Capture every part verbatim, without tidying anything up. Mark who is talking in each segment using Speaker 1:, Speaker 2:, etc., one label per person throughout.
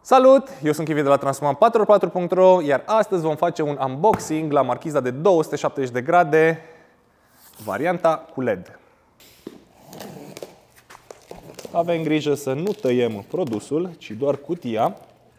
Speaker 1: Salut! Eu sunt Chivi de la Transformat patru ori patru punct ro, iar astăzi vom face un unboxing la marchiza de două sute șaptezeci de grade, varianta cu L E D. Avem grijă să nu tăiem produsul, ci doar cutia.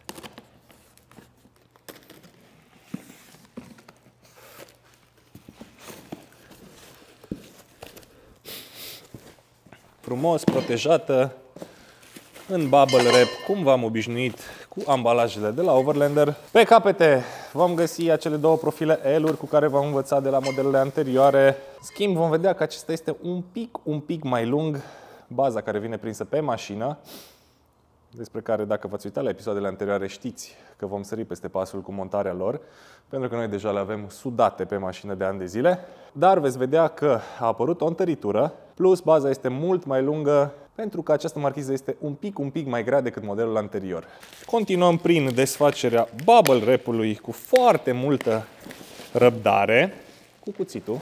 Speaker 1: Frumos protejată în bubble wrap, cum v-am obișnuit cu ambalajele de la Overlander. Pe capete vom găsi acele două profile L-uri cu care v-am învățat de la modelele anterioare. În schimb, vom vedea că acesta este un pic, un pic mai lung, baza care vine prinsă pe mașină, despre care, dacă v-ați uitat la episoadele anterioare, știți că vom sări peste pasul cu montarea lor, pentru că noi deja le avem sudate pe mașină de ani de zile. Dar veți vedea că a apărut o întăritură, plus baza este mult mai lungă, pentru că această marchiză este un pic, un pic mai grea decât modelul anterior. Continuăm prin desfacerea bubble wrap-ului cu foarte multă răbdare, cu cuțitul.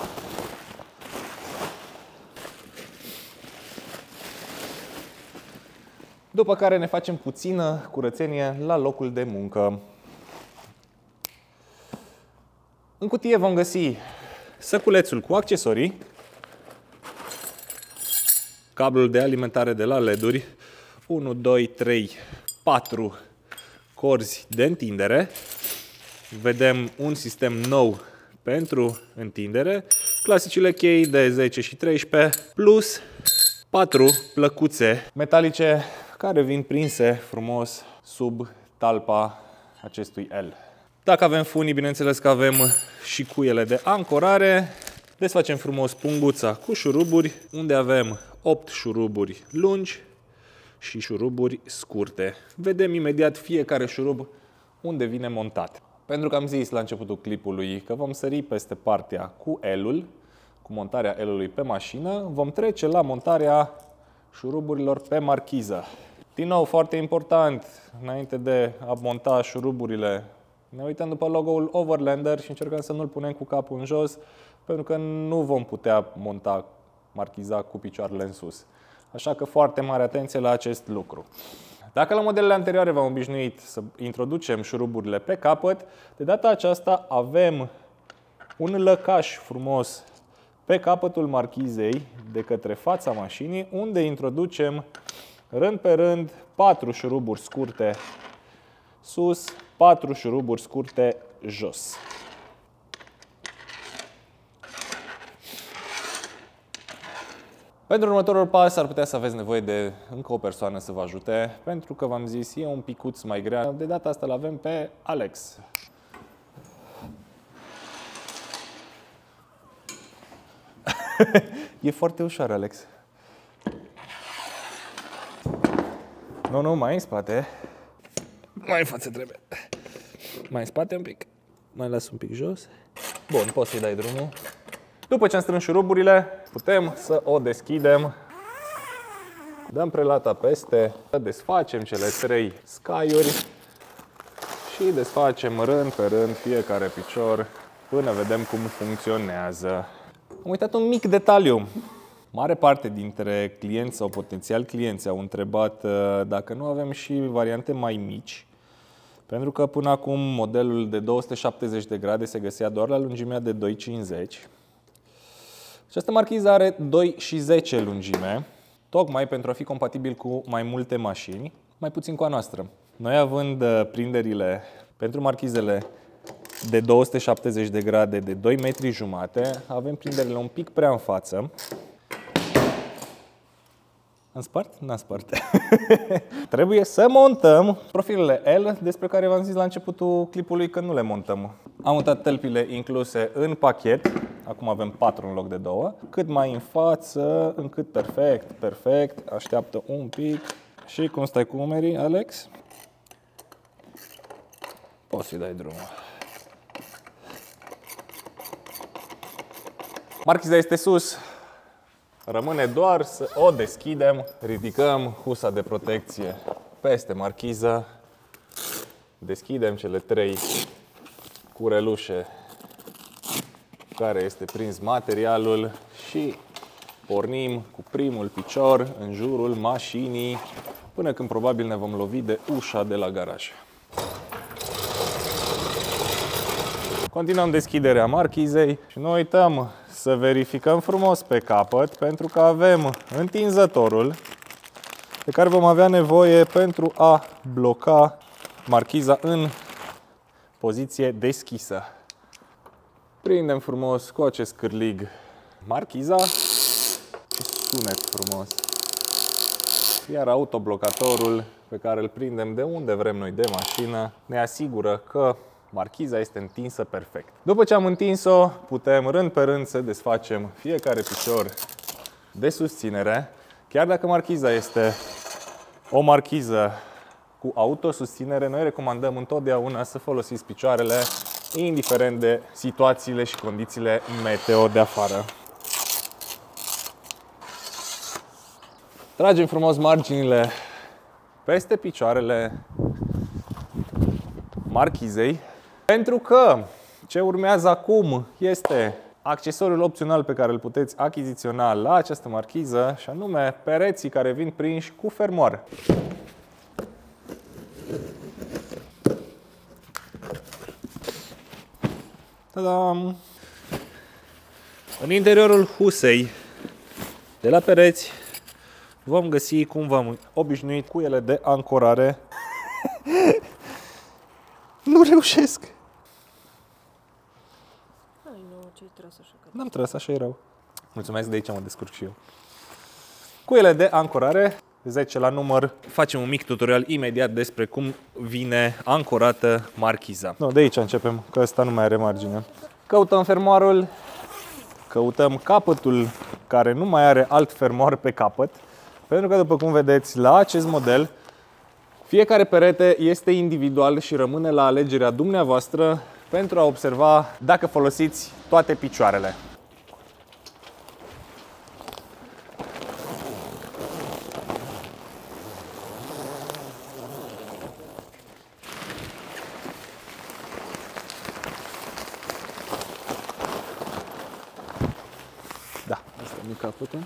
Speaker 1: După care ne facem puțină curățenie la locul de muncă. În cutie vom găsi săculețul cu accesorii, cablul de alimentare de la L E D-uri, unu, doi, trei, patru corzi de întindere. Vedem un sistem nou pentru întindere, clasicile chei de zece și treisprezece, plus patru plăcuțe metalice care vin prinse frumos sub talpa acestui L. Dacă avem funii, bineînțeles că avem și cuiele de ancorare. Desfacem frumos punguța cu șuruburi, unde avem opt șuruburi lungi și șuruburi scurte. Vedem imediat fiecare șurub unde vine montat. Pentru că am zis la începutul clipului că vom sări peste partea cu L-ul, cu montarea L-ului pe mașină, vom trece la montarea șuruburilor pe marchiză. Din nou, foarte important, înainte de a monta șuruburile, ne uităm după logo-ul Overlander și încercăm să nu-l punem cu capul în jos, pentru că nu vom putea monta marchiza cu picioarele în sus. Așa că foarte mare atenție la acest lucru. Dacă la modelele anterioare v-am obișnuit să introducem șuruburile pe capăt, de data aceasta avem un lăcaș frumos pe capătul marchizei de către fața mașinii, unde introducem rând pe rând patru șuruburi scurte sus, patru șuruburi scurte jos. Pentru următorul pas ar putea să aveți nevoie de încă o persoană să vă ajute, pentru că v-am zis, e un picuț mai grea. De data asta l-avem pe Alex. E foarte ușor, Alex. Nu, nu, mai în spate. Mai în față trebuie. Mai în spate un pic. Mai las un pic jos. Bun, poți să-i dai drumul. După ce am strâns șuruburile, putem să o deschidem. Dăm prelata peste, desfacem cele trei scaiuri și desfacem rând pe rând fiecare picior până vedem cum funcționează. Am uitat un mic detaliu. Mare parte dintre clienți sau potențial clienți au întrebat dacă nu avem și variante mai mici, pentru că până acum modelul de două sute șaptezeci de grade se găsea doar la lungimea de doi cincizeci. Această marchiză are doi și zece lungime, tocmai pentru a fi compatibil cu mai multe mașini, mai puțin cu a noastră. Noi, având prinderile pentru marchizele de două sute șaptezeci de grade de doi metri jumate, avem prinderile un pic prea în față. Am spart? N-am spart. Trebuie să montăm profilele L, despre care v-am zis la începutul clipului că nu le montăm. Am montat tălpile incluse în pachet. Acum avem patru în loc de două. Cât mai în față, încât perfect, perfect. Așteaptă un pic. Și cum stai cu umerii, Alex? Poți să-i dai drumul. Marchiza este sus. Rămâne doar să o deschidem. Ridicăm husa de protecție peste marchiză. Deschidem cele trei curelușe care este prins materialul și pornim cu primul picior în jurul mașinii. până când probabil ne vom lovi de ușa de la garaj. Continuăm deschiderea marchizei și noi uităm să verificăm frumos pe capăt, pentru că avem întinzătorul de care vom avea nevoie pentru a bloca marchiza în poziție deschisă. Prindem frumos cu acest cârlig marchiza și sunet frumos. Iar autoblocatorul pe care îl prindem de unde vrem noi de mașină ne asigură că marchiza este întinsă perfect. După ce am întins-o, putem rând pe rând să desfacem fiecare picior de susținere. Chiar dacă marchiza este o marchiză cu autosusținere, noi recomandăm întotdeauna să folosiți picioarele, indiferent de situațiile și condițiile meteo de afară. Tragem frumos marginile peste picioarele marchizei, pentru că ce urmează acum este accesoriul opțional pe care îl puteți achiziționa la această marchiză, și anume pereții care vin prinși cu fermoar. Ta-dam! În interiorul husei de la pereți vom găsi, cum v-am obișnuit, cuiele de ancorare. Nu reușesc!
Speaker 2: Hai, nu, ce-ai tras așa?
Speaker 1: N-am tras, așa e rău. Mulțumesc, de aici mă descurc și eu. Cuiele de ancorare, zece la număr. Facem un mic tutorial imediat despre cum vine ancorată marchiza. No, de aici începem, că ăsta nu mai are margine. Căutăm fermoarul, căutăm capătul care nu mai are alt fermoar pe capăt, pentru că, după cum vedeți, la acest model, fiecare perete este individual și rămâne la alegerea dumneavoastră pentru a observa dacă folosiți toate picioarele. Da, asta e capătul.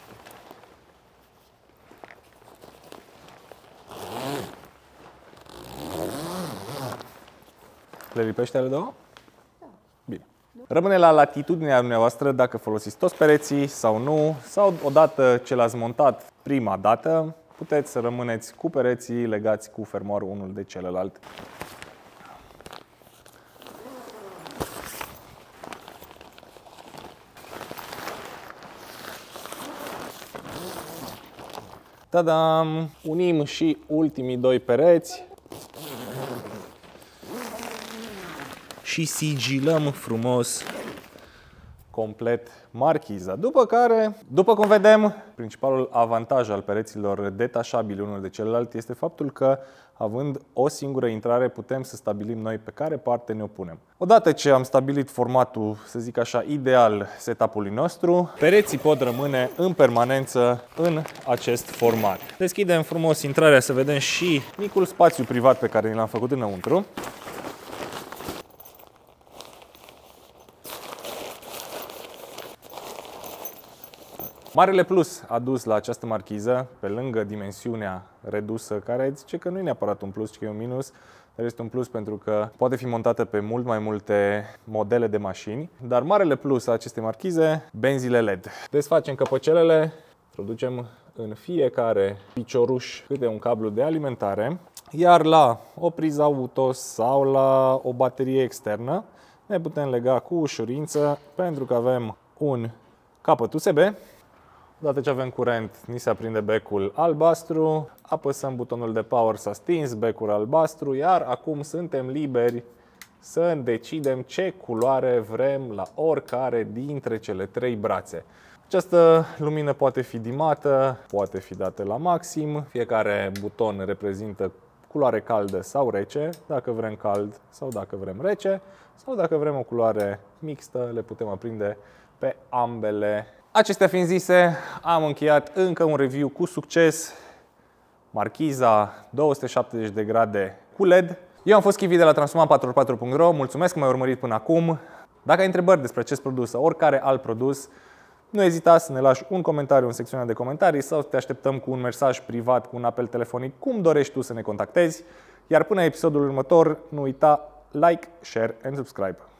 Speaker 1: Le lipește ale două?
Speaker 2: Da.
Speaker 1: Bine. Rămâne la latitudinea dumneavoastră dacă folosiți toți pereții sau nu, sau odată ce l-ați montat prima dată, puteți să rămâneți cu pereții legați cu fermoarul unul de celălalt. Tadam! Unim și ultimii doi pereți și sigilăm frumos complet marchiza. După care, după cum vedem, principalul avantaj al pereților detașabili unul de celălalt este faptul că, având o singură intrare, putem să stabilim noi pe care parte ne opunem. Odată ce am stabilit formatul, să zic așa, ideal setup-ului nostru, pereții pot rămâne în permanență în acest format. Deschidem frumos intrarea să vedem și micul spațiu privat pe care ni l-am făcut înăuntru. Marele plus adus la această marchiză, pe lângă dimensiunea redusă, care zice că nu e neapărat un plus, ci că e un minus, dar este un plus pentru că poate fi montată pe mult mai multe modele de mașini. Dar marele plus a acestei marchize, benzile L E D. Desfacem căpăcelele, introducem în fiecare picioruș câte un cablu de alimentare, iar la o priză auto sau la o baterie externă ne putem lega cu ușurință, pentru că avem un capăt U S B. Odată ce avem curent, ni se aprinde becul albastru, apăsăm butonul de power, s-a stins becul albastru, iar acum suntem liberi să decidem ce culoare vrem la oricare dintre cele trei brațe. Această lumină poate fi dimată, poate fi dată la maxim, fiecare buton reprezintă culoare caldă sau rece, dacă vrem cald sau dacă vrem rece, sau dacă vrem o culoare mixtă, le putem aprinde pe ambele. Acestea fiind zise, am încheiat încă un review cu succes. Marchiza două sute șaptezeci de grade cu L E D. Eu am fost Chivi de la Transformat patru ori patru punct ro. Mulțumesc că m-ai urmărit până acum. Dacă ai întrebări despre acest produs sau oricare alt produs, Nu ezita să ne lași un comentariu în secțiunea de comentarii sau să te așteptăm cu un mesaj privat, cu un apel telefonic, cum dorești tu să ne contactezi. Iar până episodul următor, nu uita like, share and subscribe.